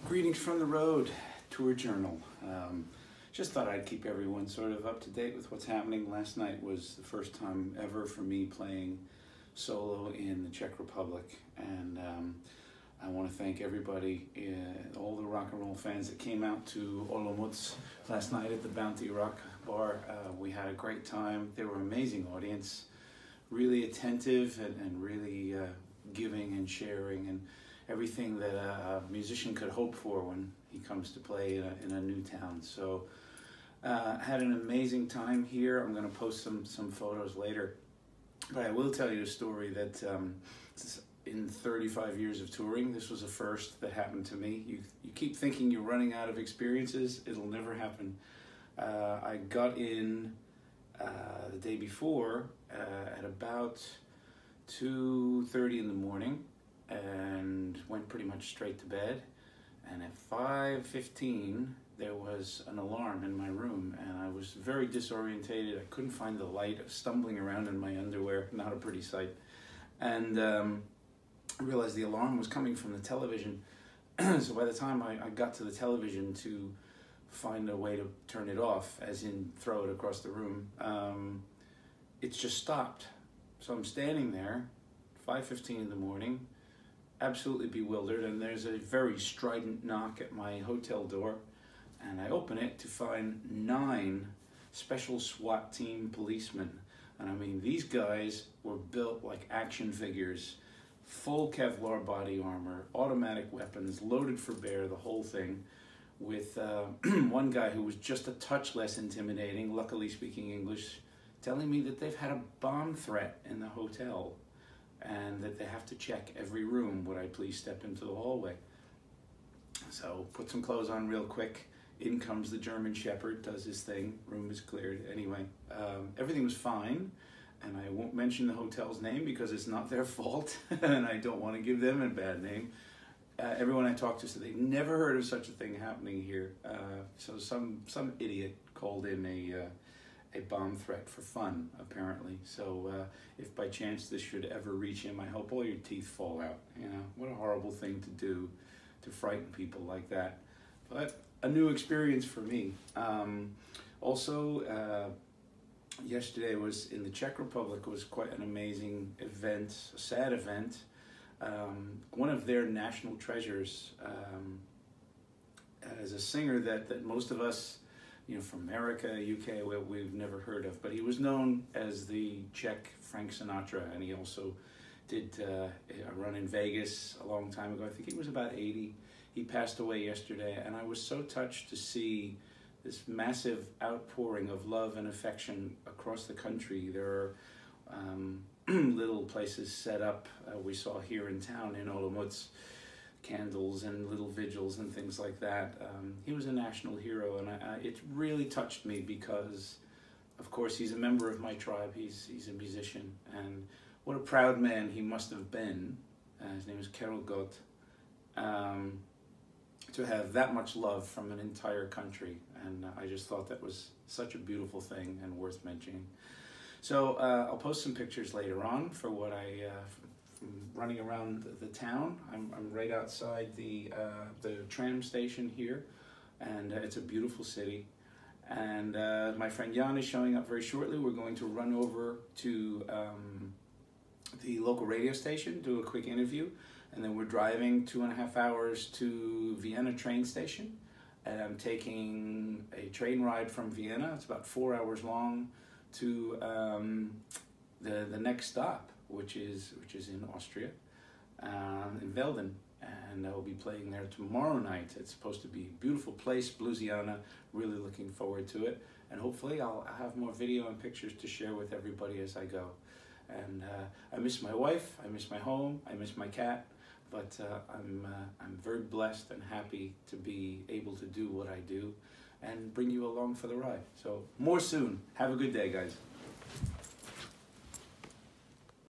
Greetings from the road, tour journal. Just thought I'd keep everyone sort of up to date with what's happening. Last night was the first time ever for me playing solo in the Czech Republic, and I want to thank everybody, all the rock and roll fans that came out to Olomouc last night at the Bounty Rock Bar. We had a great time. They were an amazing audience, really attentive and really giving and sharing and everything that a musician could hope for when he comes to play in a new town. So had an amazing time here. I'm going to post some photos later, but I will tell you a story that in 35 years of touring, this was a first that happened to me. You keep thinking you're running out of experiences. It'll never happen. I got in the day before at about 2:30 in the morning and went pretty much straight to bed, and at 5:15 there was an alarm in my room, and I was very disorientated. I couldn't find the light. I was stumbling around in my underwear, not a pretty sight, and I realized the alarm was coming from the television. So by the time I got to the television to find a way to turn it off, as in throw it across the room, it's just stopped. So I'm standing there, 5:15 in the morning, absolutely bewildered, and there's a very strident knock at my hotel door, and I open it to find 9 special SWAT team policemen. And I mean, these guys were built like action figures, full Kevlar body armor, automatic weapons, loaded for bear, the whole thing, with one guy who was just a touch less intimidating, luckily speaking English, telling me that they've had a bomb threat in the hotel and that they have to check every room. Would I please step into the hallway? So put some clothes on real quick. In comes the German Shepherd, does his thing. Room is cleared. Anyway, everything was fine, and I won't mention the hotel's name because it's not their fault, and I don't want to give them a bad name. Everyone I talked to said they'd never heard of such a thing happening here. So some idiot called in a bomb threat for fun, apparently. So if by chance this should ever reach him, I hope all your teeth fall out. You know, what a horrible thing to do, to frighten people like that. But a new experience for me. Also, yesterday was in the Czech Republic. Was quite an amazing event, a sad event. One of their national treasures, as a singer that most of us, from America, UK, we've never heard of, but he was known as the Czech Frank Sinatra, and he also did a run in Vegas a long time ago. I think he was about 80. He passed away yesterday, and I was so touched to see this massive outpouring of love and affection across the country. There are little places set up. We saw here in town in Olomouc, candles and little vigils and things like that. He was a national hero, and it really touched me because, of course, he's a member of my tribe. He's a musician, and what a proud man he must have been. His name is Karel Gott. To have that much love from an entire country, and I just thought that was such a beautiful thing and worth mentioning. So I'll post some pictures later on for what from running around the town. I'm right outside the tram station here, and it's a beautiful city. And my friend Jan is showing up very shortly. We're going to run over to the local radio station, do a quick interview, and then we're driving 2.5 hours to Vienna train station. And I'm taking a train ride from Vienna. It's about 4 hours long to the next stop, which is in Austria, in Velden, and I'll be playing there tomorrow night. It's supposed to be a beautiful place, Bluesiana. Really looking forward to it, and hopefully I'll have more video and pictures to share with everybody as I go. And I miss my wife, I miss my home, I miss my cat, but I'm very blessed and happy to be able to do what I do and bring you along for the ride. So more soon. Have a good day, guys.